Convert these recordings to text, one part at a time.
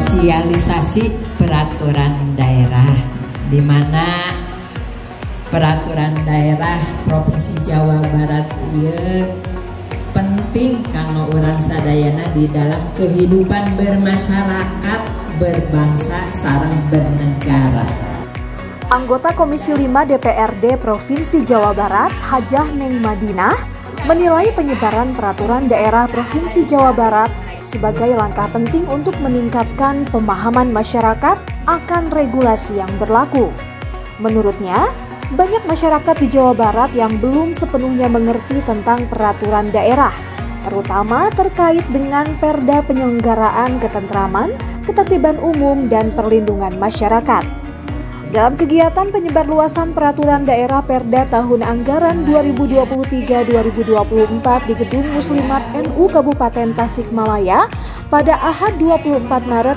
sosialisasi peraturan daerah, di mana peraturan daerah Provinsi Jawa Barat ieu penting kanggo urang sadayana di dalam kehidupan bermasyarakat, berbangsa, sareng bernegara. Anggota Komisi 5 DPRD Provinsi Jawa Barat, Hajah Neng Madinah, menilai penyebaran peraturan daerah Provinsi Jawa Barat sebagai langkah penting untuk meningkatkan pemahaman masyarakat akan regulasi yang berlaku. Menurutnya, banyak masyarakat di Jawa Barat yang belum sepenuhnya mengerti tentang peraturan daerah, terutama terkait dengan Perda Penyelenggaraan Ketentraman, Ketertiban Umum, dan Perlindungan Masyarakat. Dalam kegiatan penyebarluasan peraturan daerah Perda tahun anggaran 2023-2024 di Gedung Muslimat NU Kabupaten Tasikmalaya pada Ahad 24 Maret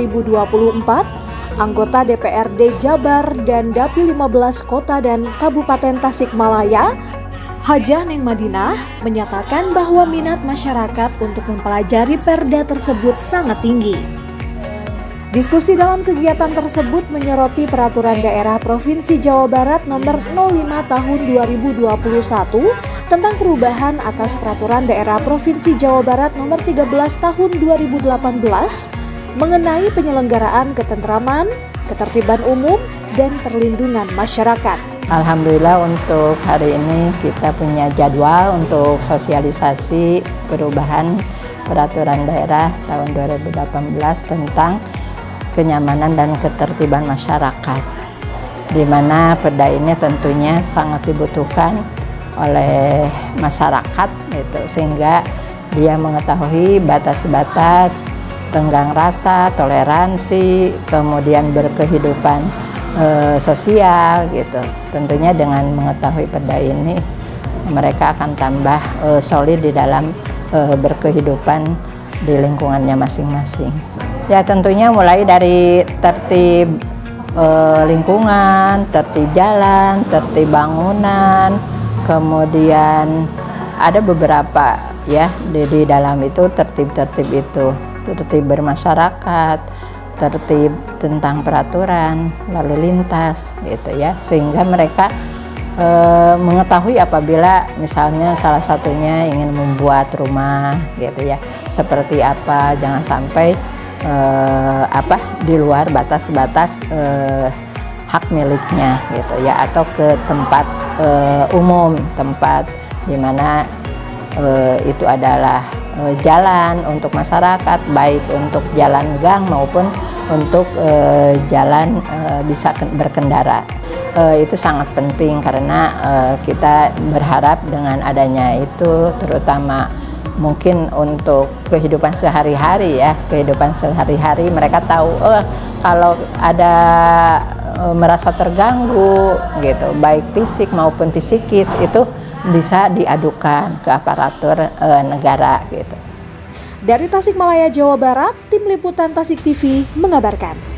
2024, anggota DPRD Jabar dan Dapil 15 Kota dan Kabupaten Tasikmalaya, Hajah Neng Madinah, menyatakan bahwa minat masyarakat untuk mempelajari perda tersebut sangat tinggi. Diskusi dalam kegiatan tersebut menyoroti peraturan daerah Provinsi Jawa Barat nomor 05 tahun 2021 tentang perubahan atas peraturan daerah Provinsi Jawa Barat nomor 13 tahun 2018 mengenai penyelenggaraan ketentraman, ketertiban umum, dan perlindungan masyarakat. Alhamdulillah untuk hari ini kita punya jadwal untuk sosialisasi perubahan peraturan daerah tahun 2018 tentang kenyamanan dan ketertiban masyarakat, di mana perda ini tentunya sangat dibutuhkan oleh masyarakat gitu, sehingga dia mengetahui batas-batas tenggang rasa, toleransi, kemudian berkehidupan sosial gitu. Tentunya dengan mengetahui perda ini mereka akan tambah solid di dalam berkehidupan di lingkungannya masing-masing. Ya tentunya mulai dari tertib lingkungan, tertib jalan, tertib bangunan, kemudian ada beberapa ya di dalam itu tertib-tertib itu, tertib bermasyarakat, tertib tentang peraturan lalu lintas gitu ya, sehingga mereka mengetahui apabila misalnya salah satunya ingin membuat rumah gitu ya, seperti apa, jangan sampai di luar batas-batas hak miliknya gitu ya, atau ke tempat umum, tempat di mana itu adalah jalan untuk masyarakat, baik untuk jalan gang maupun untuk jalan bisa berkendara. Itu sangat penting karena kita berharap dengan adanya itu, terutama mungkin untuk kehidupan sehari-hari ya, kehidupan sehari-hari mereka tahu kalau ada merasa terganggu gitu, baik fisik maupun psikis, itu bisa diadukan ke aparatur negara gitu. Dari Tasikmalaya, Jawa Barat, Tim Liputan Tasik TV mengabarkan.